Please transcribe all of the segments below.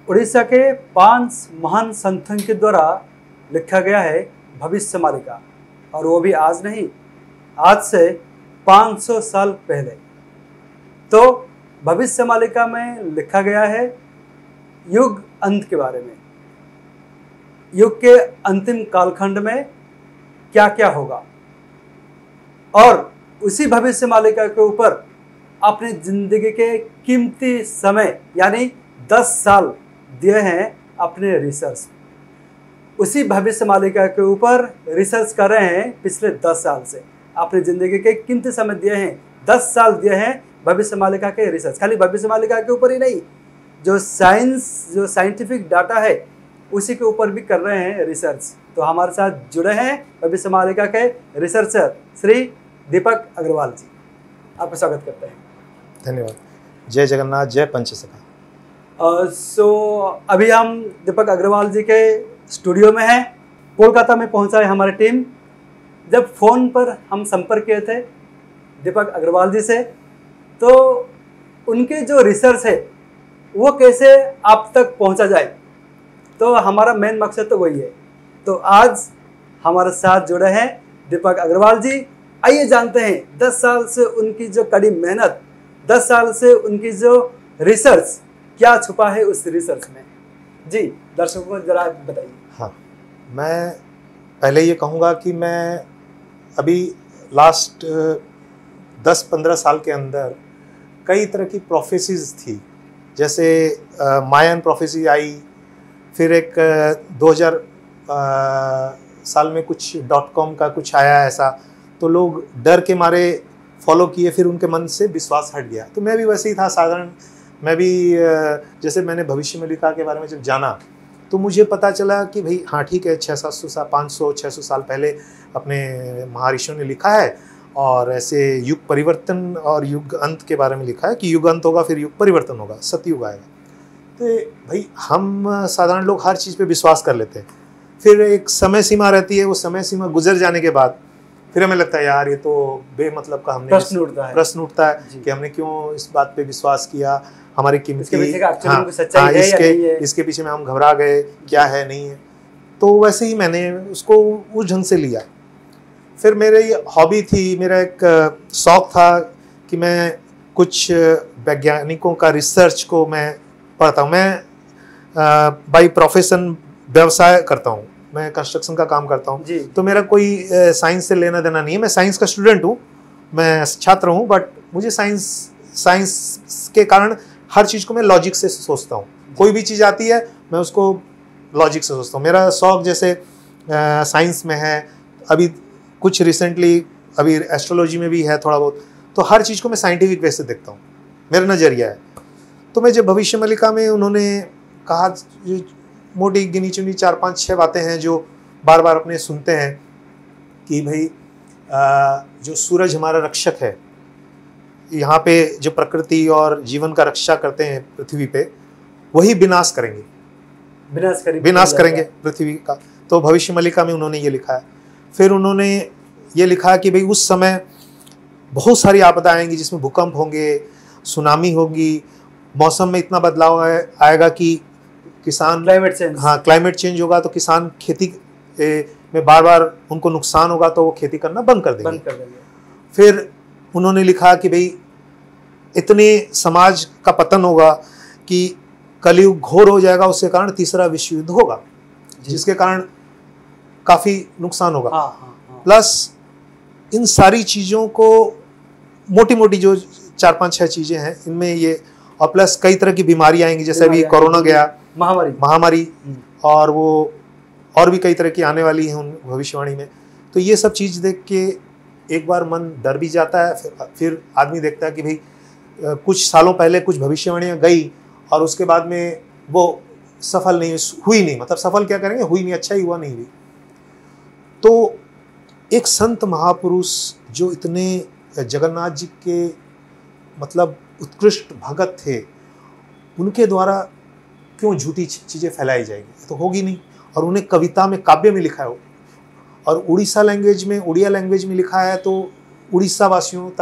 उड़ीसा के 5 महान संतों के द्वारा लिखा गया है भविष्य मालिका, और वो भी आज नहीं, आज से 500 साल पहले। तो भविष्य मालिका में लिखा गया है युग अंत के बारे में, युग के अंतिम कालखंड में क्या क्या होगा, और उसी भविष्य मालिका के ऊपर अपनी जिंदगी के कीमती समय यानी 10 साल दिए हैं अपने रिसर्च। उसी भविष्य मालिका के ऊपर रिसर्च कर रहे हैं पिछले 10 साल से, अपनी ज़िंदगी के कीमती समय दिए हैं, 10 साल दिए हैं भविष्य मालिका के रिसर्च। खाली भविष्य मालिका के ऊपर ही नहीं, जो साइंटिफिक डाटा है उसी के ऊपर भी कर रहे हैं रिसर्च। तो हमारे साथ जुड़े हैं भविष्य मालिका के रिसर्चर श्री दीपक अग्रवाल जी, आपका स्वागत करते हैं। धन्यवाद। जय जगन्नाथ, जय पंचसखा। अभी हम दीपक अग्रवाल जी के स्टूडियो में हैं। कोलकाता में पहुंचा है हमारी टीम। जब फ़ोन पर हम संपर्क किए थे दीपक अग्रवाल जी से, तो उनके जो रिसर्च है वो कैसे आप तक पहुंचा जाए, तो हमारा मेन मकसद तो वही है। तो आज हमारे साथ जुड़े हैं दीपक अग्रवाल जी। आइए जानते हैं 10 साल से उनकी जो कड़ी मेहनत, 10 साल से उनकी जो रिसर्च, क्या छुपा है उस रिसर्च में। जी, दर्शकों को जरा बताइए। हाँ, मैं पहले ये कहूँगा कि मैं अभी लास्ट 10-15 साल के अंदर कई तरह की प्रोफेसीज थी। जैसे मायन प्रोफेसी आई, फिर एक 2000 साल में कुछ .com का कुछ आया ऐसा, तो लोग डर के मारे फॉलो किए, फिर उनके मन से विश्वास हट गया। तो मैं भी वैसे ही था साधारण। मैं भी जैसे मैंने भविष्य मालिका के बारे में जब जाना तो मुझे पता चला कि भाई हाँ ठीक है, 500-600 साल पहले अपने महर्षियों ने लिखा है, और ऐसे युग परिवर्तन और युग अंत के बारे में लिखा है कि युग अंत होगा, फिर युग परिवर्तन होगा, सतयुग आएगा। तो भाई हम साधारण लोग हर चीज़ पे विश्वास कर लेते हैं। फिर एक समय सीमा रहती है, वो समय सीमा गुजर जाने के बाद फिर हमें लगता है यार ये तो बेमतलब का हमने प्रश्न उठता है कि हमने क्यों इस बात पे विश्वास किया, हमारी कीमती इसके पीछे में हम घबरा गए, क्या है नहीं है। तो वैसे ही मैंने उसको उस ढंग से लिया। फिर मेरी हॉबी थी, मेरा एक शौक़ था कि मैं कुछ वैज्ञानिकों का रिसर्च को मैं पढ़ता हूँ। मैं बाई प्रोफेशन व्यवसाय करता हूँ, मैं कंस्ट्रक्शन का काम करता हूँ। तो मेरा कोई साइंस से लेना देना नहीं है। मैं साइंस का स्टूडेंट हूँ, मैं छात्र हूँ, बट मुझे साइंस के कारण हर चीज़ को मैं लॉजिक से सोचता हूँ। कोई भी चीज़ आती है मैं उसको लॉजिक से सोचता हूँ। मेरा शौक़ जैसे साइंस में है, अभी कुछ रिसेंटली अभी एस्ट्रोलॉजी में भी है थोड़ा बहुत। तो हर चीज़ को मैं साइंटिफिक वे से देखता हूँ, मेरा नज़रिया है। तो मैं जब भविष्य मालिका में उन्होंने कहा, मोटी गिनी चुनी 4-5-6 बातें हैं जो बार बार अपने सुनते हैं कि भाई जो सूरज हमारा रक्षक है, यहाँ पे जो प्रकृति और जीवन का रक्षा करते हैं पृथ्वी पे, वही विनाश करेंगे पृथ्वी का। तो भविष्य मालिका में उन्होंने ये लिखा है। फिर उन्होंने ये लिखा कि भाई उस समय बहुत सारी आपदा आएंगी, जिसमें भूकंप होंगे, सुनामी होगी, मौसम में इतना बदलाव आएगा कि किसान क्लाइमेट चेंज होगा, तो किसान खेती में बार बार उनको नुकसान होगा, तो वो खेती करना बंद कर देंगे। फिर उन्होंने लिखा कि भाई इतने समाज का पतन होगा कि कलयुग घोर हो जाएगा, उसके कारण तीसरा विश्व युद्ध होगा, जिसके कारण काफ़ी नुकसान होगा। प्लस इन सारी चीज़ों को मोटी मोटी जो 4-5-6 चीज़ें हैं इनमें ये, और प्लस कई तरह की बीमारी आएंगी, जैसे अभी कोरोना गया, महामारी, और वो और भी कई तरह की आने वाली हैं उन भविष्यवाणी में। तो ये सब चीज़ देख के एक बार मन डर भी जाता है। फिर आदमी देखता है कि भाई कुछ सालों पहले कुछ भविष्यवाणियाँ गई और उसके बाद में वो सफल नहीं हुई, नहीं मतलब सफल क्या करेंगे, हुई नहीं, अच्छा ही हुआ नहीं हुई। तो एक संत महापुरुष जो इतने जगन्नाथ जी के मतलब उत्कृष्ट भगत थे, उनके द्वारा क्यों झूठी चीज़ें फैलाई जाएगी, तो होगी नहीं। और उन्हें कविता में, काव्य में लिखा है, और उड़ीसा लैंग्वेज में, उड़िया लैंग्वेज में लिखा है, तो उड़ीसा वासियों तक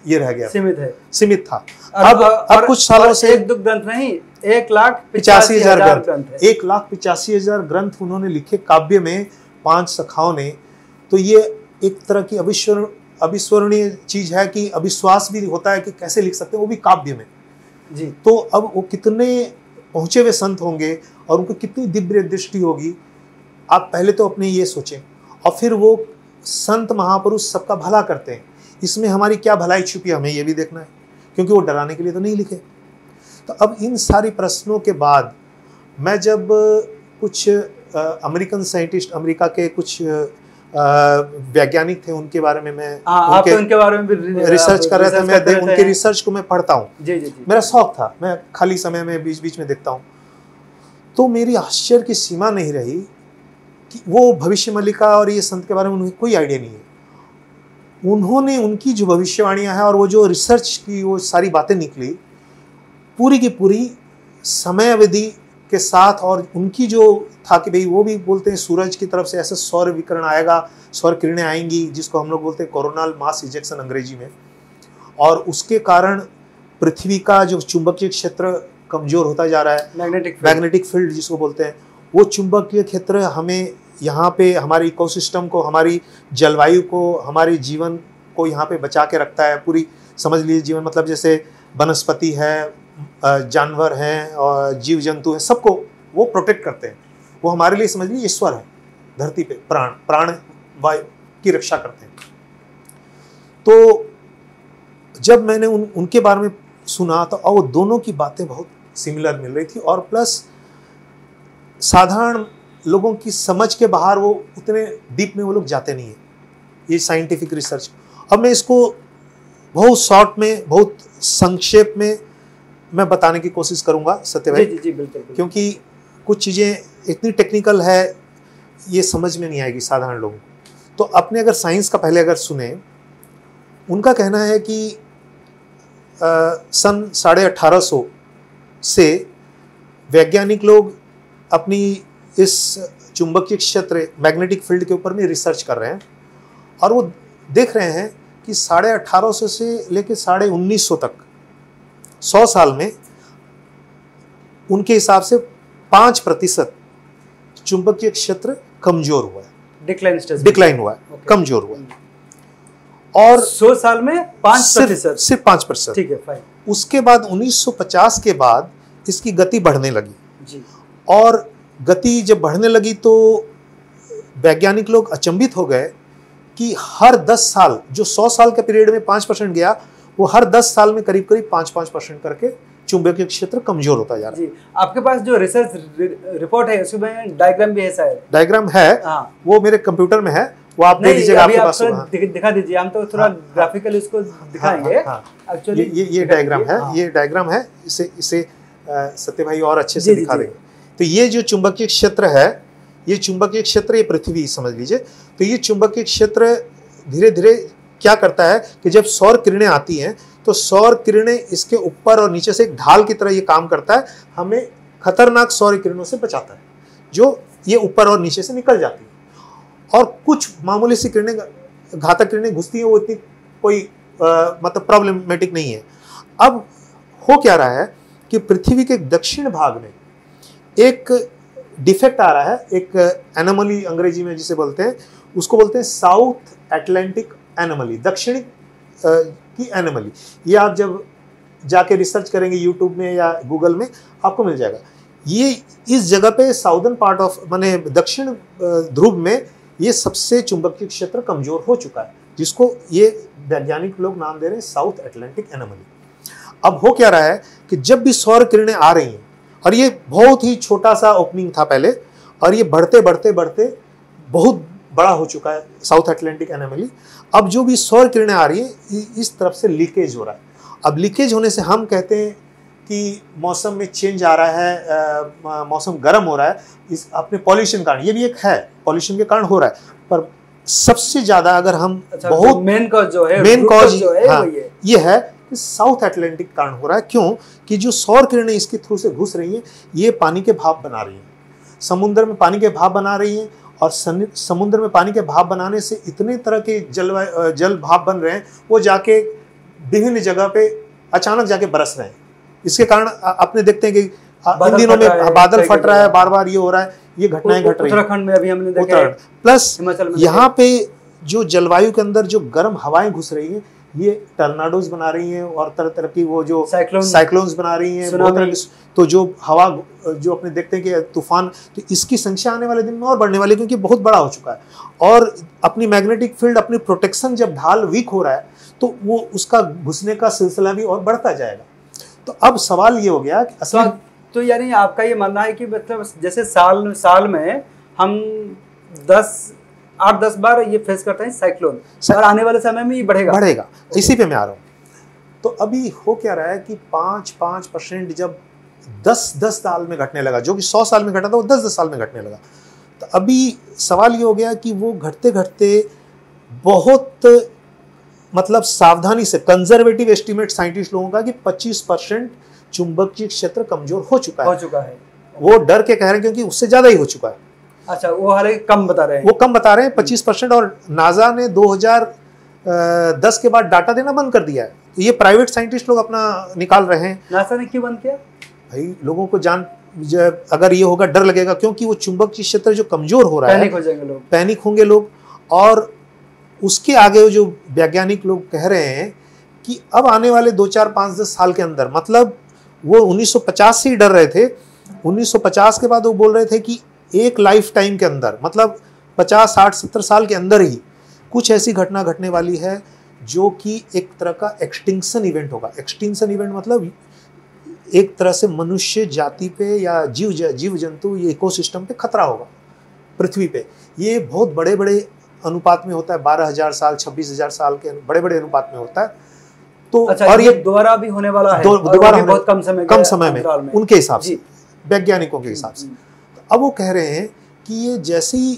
ये रह गया, सीमित था। अब कुछ सालों से एक दो ग्रंथ नहीं, 1,85,000 ग्रंथ है। 1,85,000 ग्रंथ उन्होंने लिखे काव्य में, 5 सखाओं ने। तो ये एक तरह की अविस्मरणीय चीज है कि अविश्वास भी होता है कि कैसे लिख सकते हैं, वो भी काव्य में जी। तो अब वो कितने पहुंचे हुए संत होंगे और उनको कितनी दिव्य दृष्टि होगी। आप पहले तो अपने ये सोचें, और फिर वो संत महापुरुष सबका भला करते हैं, इसमें हमारी क्या भलाई छुपी है, हमें ये भी देखना है, क्योंकि वो डराने के लिए तो नहीं लिखे। तो अब इन सारी प्रश्नों के बाद मैं जब कुछ अमेरिकन साइंटिस्ट, अमेरिका के कुछ वैज्ञानिक थे, उनके बारे में मैं आप तो उनके बारे में भी रिसर्च कर रहे थे। मैं उनके रिसर्च को मैं पढ़ता हूँ, जी। मेरा शौक था, मैं खाली समय में बीच बीच में देखता हूँ। तो मेरी आश्चर्य की सीमा नहीं रही कि वो भविष्य मल्लिका और ये संत के बारे में उन्हें कोई आइडिया नहीं है। उन्होंने उनकी जो भविष्यवाणियां हैं और वो जो रिसर्च की वो सारी बातें निकली, पूरी की पूरी समय अवधि के साथ, और उनकी जो था कि भाई वो भी बोलते हैं सूरज की तरफ से ऐसा सौर विकिरण आएगा, सौर किरणें आएंगी, जिसको हम लोग बोलते हैं कोरोनल मास इजेक्शन अंग्रेजी में, और उसके कारण पृथ्वी का जो चुंबकीय क्षेत्र कमजोर होता जा रहा है, मैग्नेटिक फील्ड जिसको बोलते हैं, वो चुंबकीय क्षेत्र हमें यहाँ पे हमारे इकोसिस्टम को, हमारी जलवायु को, हमारे जीवन को यहाँ पे बचा के रखता है। पूरी समझ लीजिए जीवन मतलब जैसे वनस्पति है, जानवर हैं और जीव जंतु हैं, सबको वो प्रोटेक्ट करते हैं। वो हमारे लिए समझ लीजिए ईश्वर है धरती पे, प्राण वायु की रक्षा करते हैं। तो जब मैंने उनके बारे में सुना तो वो दोनों की बातें बहुत सिमिलर मिल रही थी, और प्लस साधारण लोगों की समझ के बाहर वो उतने डीप में वो लोग जाते नहीं है, ये साइंटिफिक रिसर्च। अब मैं इसको बहुत शॉर्ट में, बहुत संक्षेप में मैं बताने की कोशिश करूंगा सत्य भाई, जी बिल्कुल, क्योंकि कुछ चीज़ें इतनी टेक्निकल है ये समझ में नहीं आएगी साधारण लोगों को। तो अपने अगर साइंस का पहले अगर सुने, उनका कहना है कि सन 1850 से वैज्ञानिक लोग अपनी इस चुंबकीय क्षेत्र मैग्नेटिक फील्ड के ऊपर में रिसर्च कर रहे हैं, और वो देख रहे हैं कि 1850 से लेकर 1950 तक 100 साल में उनके हिसाब से 5% चुंबकीय क्षेत्र कमजोर हुआ है, डिक्लाइन हुआ है, कमजोर हुआ है। और 100 साल में 5%, सिर्फ 5%, ठीक है फाइन। उसके बाद 1950 के बाद इसकी गति बढ़ने लगी जी। और गति जब बढ़ने लगी तो वैज्ञानिक लोग अचंभित हो गए कि हर 10 साल, जो 100 साल के पीरियड में 5% गया, वो हर 10 साल में करीब करीब 5% करके चुंबकीय क्षेत्र कमजोर होता जा रहा है। जी, आपके पास जो रिसर्च रिपोर्ट है उसमें डायग्राम भी है शायद? डायग्राम है, वो मेरे कंप्यूटर में है, वो आप दे दीजिएगा, आपके पास दिखा दीजिए, हम तो थोड़ा ग्राफिकली इसको दिखाएंगे। एक्चुअली ये डायग्राम है, ये डायग्राम है, इसे सत्य भाई और अच्छे से दिखा देंगे। तो ये जो चुंबकीय क्षेत्र है, ये चुंबकीय क्षेत्र, ये पृथ्वी समझ लीजिए। तो ये चुंबकीय क्षेत्र धीरे धीरे क्या करता है कि जब सौर किरणें आती हैं तो सौर किरणें इसके ऊपर और नीचे से एक ढाल की तरह ये काम करता है, हमें खतरनाक सौर किरणों से बचाता है, जो ये ऊपर और नीचे से निकल जाती है। और कुछ मामूली सी किरणें, घातक किरणें घुसती हैं, वो इतनी कोई मतलब प्रॉब्लमेटिक नहीं है। अब हो क्या रहा है कि पृथ्वी के दक्षिण भाग में एक डिफेक्ट आ रहा है, एक एनोमली अंग्रेजी में जिसे बोलते हैं, उसको बोलते हैं साउथ एटलांटिक एनोमली, दक्षिणी की एनोमली। ये आप जब जाके रिसर्च करेंगे यूट्यूब में या गूगल में, आपको मिल जाएगा। ये इस जगह पे साउदर्न पार्ट ऑफ माने दक्षिण ध्रुव में ये सबसे चुंबकीय क्षेत्र कमजोर हो चुका है, जिसको ये वैज्ञानिक लोग नाम दे रहे हैं साउथ एटलांटिक एनोमली। अब हो क्या रहा है कि जब भी सौर किरणें आ रही हैं, और ये बहुत ही छोटा सा ओपनिंग था पहले, और ये बढ़ते बढ़ते बढ़ते बहुत बड़ा हो चुका है साउथ एटलांटिक एनोमली। अब जो भी सौर किरणें आ रही हैं, इस तरफ से लीकेज हो रहा है। अब लीकेज होने से हम कहते हैं कि मौसम में चेंज आ रहा है, मौसम गर्म हो रहा है, इस अपने पॉल्यूशन कारण, ये भी एक है, पॉल्यूशन के कारण हो रहा है। पर सबसे ज्यादा अगर हम बहुत मेन कॉज जो है ये है कि साउथ एटलांटिक कारण हो रहा है। क्यों? कि जो सौर किरणें इसके थ्रू से घुस रही हैं, ये पानी के भाप बना रही हैं, समुद्र में पानी के भाप बना रही हैं, और समुद्र में पानी के भाप बनाने से इतने तरह के जल भाप बन रहे हैं, वो जाके विभिन्न जगह पे अचानक जाके बरस रहे हैं। इसके कारण अपने देखते हैं कि इन दिनों में बादल फट रहा है, बार बार ये हो रहा है, ये घटनाएं घट रही है। उत्तराखंड में अभी हमने देखा है, प्लस यहाँ पे जो जलवायु के अंदर जो गर्म हवाएं घुस रही हैं, ये टर्नाडोज बना रही हैं और तरह तरह की वो जो साइक्लोन्स बना रही हैं, तो जो हवा जो अपने देखते हैं कि तूफान, तो इसकी संख्या आने वाले दिन में और बढ़ने वाली है, क्योंकि बहुत बड़ा हो चुका है। और अपनी मैग्नेटिक फील्ड, अपनी प्रोटेक्शन जब ढाल वीक हो रहा है तो वो उसका घुसने का सिलसिला भी और बढ़ता जाएगा। तो अब सवाल ये हो गया कि असली तो यानी आपका ये मानना है कि मतलब जैसे साल में हम 8-10 बार ये फेस करते हैं साइक्लोन, और आने वाले समय में ये बढ़ेगा। इसी पे मैं आ रहा हूँ। तो अभी हो क्या रहा है कि 5% जब 10 साल में घटने लगा, जो कि 100 साल में घटा था वो 10 साल में घटने लगा। तो अभी सवाल ये हो गया कि वो घटते घटते बहुत मतलब सावधानी से, कंजर्वेटिव एस्टिमेट साइंटिस्ट लोगों का कि 25% चुंबकीय क्षेत्र कमजोर हो चुका है। वो डर के कह रहे हैं क्योंकि उससे ज्यादा ही हो चुका है। अच्छा, वो हालांकि कम बता रहे हैं, वो कम बता रहे हैं 25%। और नासा ने 2010 के बाद डाटा देना बंद कर दिया है। तो ये प्राइवेट साइंटिस्ट लोग अपना निकाल रहे हैं। नासा ने क्यों बंद किया? भाई लोगों को अगर ये होगा, डर लगेगा, क्योंकि वो चुंबकीय क्षेत्र जो कमजोर हो रहा है, पैनिक हो जाएंगे लोग, पैनिक होंगे लोग। और उसके आगे जो वैज्ञानिक लोग कह रहे हैं कि अब आने वाले 2-4-5-10 साल के अंदर, मतलब वो 1950 से ही डर रहे थे, 1950 के बाद वो बोल रहे थे कि एक लाइफ टाइम के अंदर, मतलब 50, 60, 70 साल के अंदर ही कुछ ऐसी घटना घटने वाली है जो कि एक तरह का एक्सटिंक्शन इवेंट होगा। एक्सटिंक्शन इवेंट मतलब एक तरह से मनुष्य जाति पे या जीव जंतु, ये इकोसिस्टम पे खतरा होगा पृथ्वी पे। ये बहुत बड़े बड़े अनुपात में होता है, 12,000 साल, 26,000 साल के बड़े बड़े अनुपात में होता है। तो अच्छा, और ये दोबारा भी होने वाला है, दोबारा बहुत कम समय में उनके हिसाब से, वैज्ञानिकों के हिसाब से। अब वो कह रहे हैं कि ये जैसी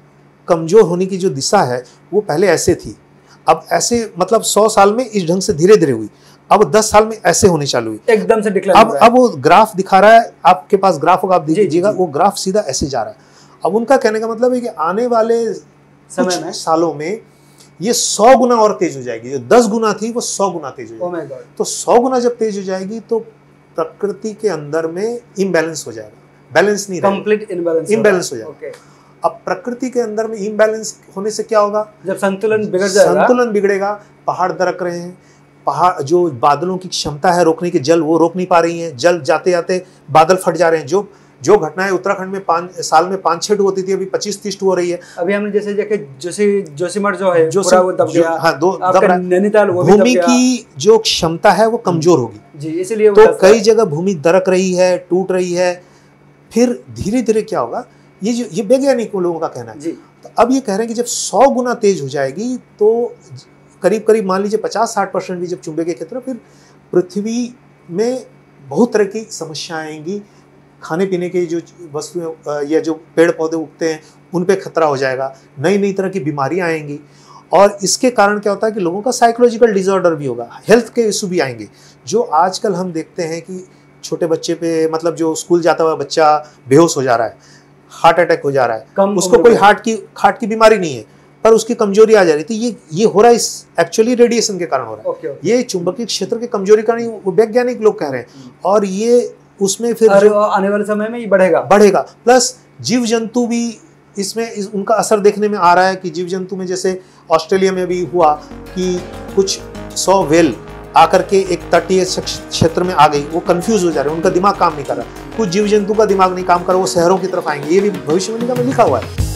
कमजोर होने की जो दिशा है वो पहले ऐसे थी, अब ऐसे मतलब 100 साल में इस ढंग से धीरे धीरे हुई, अब 10 साल में ऐसे होने चालू हुई, एकदम से डिक्लाइन हो रहा है। अब वो ग्राफ दिखा रहा है, आपके पास ग्राफ होगा, आप दीजिएगा, वो ग्राफ सीधा ऐसे जा रहा है। अब उनका कहने का मतलब है कि आने वाले समय में, सालों में ये 100 गुना और तेज हो जाएगी। जो 10 गुना थी वो 100 गुना तेज हो जाएगी। तो 100 गुना जब तेज हो जाएगी तो प्रकृति के अंदर में इम्बैलेंस हो जाएगा, बैलेंस नहीं रहेगा, कंप्लीट इम्बैलेंस हो जाएगा। अब प्रकृति के अंदर में इम्बैलेंस होने से क्या होगा? जब संतुलन बिगड़ जाएगा, संतुलन बिगड़ेगा, पहाड़ दरक रहे हैं, पहाड़ जो बादलों की क्षमता है रोकने की, जल वो रोक नहीं पा रही है, जल जाते जाते बादल फट जा रहे हैं। जो घटनाएं उत्तराखंड में 5 साल में 5-6 होती थी, अभी 25-30 हो रही है। अभी हमने जैसे देखे जोशीमठ जो है पूरा वो दब गया, हाँ, दब रहा है। नैनीताल वो भी दब भूमि की जो क्षमता है वो कमजोर होगी जी, इसीलिए तो कई जगह भूमि दरक रही है, टूट रही है। फिर धीरे धीरे क्या होगा, ये वैज्ञानिक लोगों का कहना है जी। तो अब ये कह रहे हैं कि जब 100 गुना तेज हो जाएगी तो करीब करीब मान लीजिए 50-60% भी जब चुंबकीय क्षेत्र, फिर पृथ्वी में बहुत तरह की समस्याएं आएंगी। खाने पीने की जो वस्तुएं या जो पेड़ पौधे उगते हैं उन पे खतरा हो जाएगा, नई नई तरह की बीमारियां आएंगी। और इसके कारण क्या होता है कि लोगों का साइकोलॉजिकल डिसऑर्डर भी होगा, हेल्थ के इशू भी आएंगे। जो आजकल हम देखते हैं कि छोटे बच्चे पे, मतलब जो स्कूल जाता हुआ बच्चा बेहोश हो जा रहा है, हार्ट अटैक हो जा रहा है, उसको कोई हार्ट की बीमारी नहीं है पर उसकी कमजोरी आ जा रही थी। ये हो रहा है एक्चुअली रेडिएशन के कारण हो रहा है। ये चुंबकीय क्षेत्र की कमजोरी का नहीं, वैज्ञानिक लोग कह रहे हैं। और ये उसमें फिर आने वाले समय में ये बढ़ेगा। प्लस जीव जंतु भी इसमें उनका असर देखने में आ रहा है कि जीव जंतु में जैसे ऑस्ट्रेलिया में भी हुआ कि कुछ 100 व्हेल आकर के एक तटीय क्षेत्र में आ गई, वो कंफ्यूज हो जा रहे हैं, उनका दिमाग काम नहीं कर रहा। कुछ जीव जंतु का दिमाग नहीं काम कर रहा, वो शहरों की तरफ आएंगे। ये भी भविष्यवाणी में लिखा हुआ है।